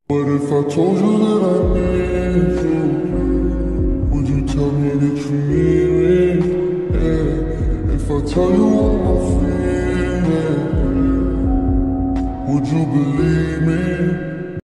What if I told you that I need you? Would you tell me that you need me? Yeah. If I tell you all my feelings, would you believe me?